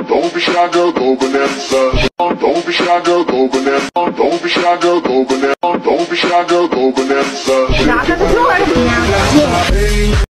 Don't be shy, girl, go bonanza. Don't be shy, girl, go bonanza. Don't be shy, girl, go bonanza. Don't be shy, girl, go bonanza. Knock at the door.